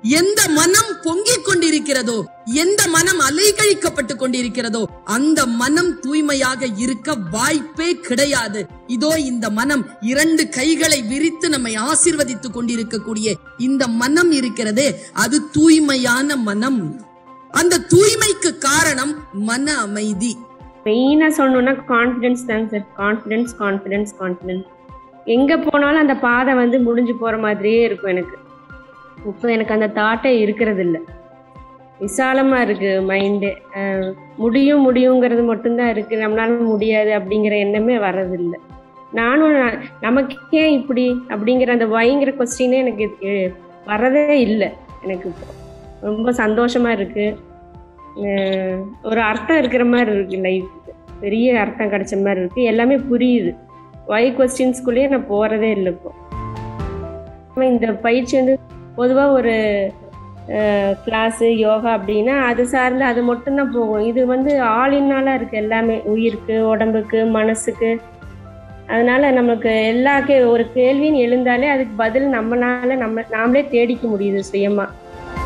எந்த மனம் பொங்கிக் கொண்டிருக்கிறதோ, எந்த மனம் அலைகழிக்கப்பட்டு கொண்டிருக்கிறதோ அந்த மனம் தூய்மையாக இருக்க வாய்ப்பே கிடையாது. இதோ இந்த மனம் 2 கைகளை விரித்து நம்மை ஆசீர்வதித்துக் கொண்டிருக்கக்கூடிய இந்த மனம் இருக்கிறதே, அது தூய்மையான மனம். அந்த தூய்மைக்கு காரணம் மன அமைதி. மெயினா சொல்லணும்னா கான்பிடன்ஸ் தான் சார். Confidence confidence confidence. எங்க போனாலும் அந்த பாதை முடிஞ்சு போற மாதிரியே இருக்கும் எனக்கு. இப்போ எனக்கு அந்த தாட்டே இருக்கிறது இல்லை. விசாலமா இருக்கு மைண்டு. முடியுங்கிறது மட்டும்தான் இருக்கு. நம்மளால முடியாது அப்படிங்கிற எண்ணமே வர்றதில்லை. நானும் நமக்கே இப்படி அப்படிங்கிற அந்த வைங்கிற கொஸ்டினே எனக்கு வர்றதே இல்லை. எனக்கு இப்போ ரொம்ப சந்தோஷமா இருக்கு. ஒரு அர்த்தம் இருக்கிற மாதிரி இருக்கு லைஃப்க்கு. பெரிய அர்த்தம் கிடைச்ச மாதிரி இருக்கு. எல்லாமே புரியுது. வை கொஸ்டின்ஸ்குள்ளேயே நான் போறதே இல்லை. இப்போ இந்த பயிற்சி பொதுவாக ஒரு கிளாஸு யோகா அப்படின்னா அது சார்ந்து அது மட்டும்தான் போகும். இது ஆளினால இருக்குது. எல்லாமே உயிருக்கு, உடம்புக்கு, மனசுக்கு. அதனால நமக்கு ஒரு கேள்வின்னு எழுந்தாலே அதுக்கு பதில் நாமளே தேடிக்க முடியுது சுயமா.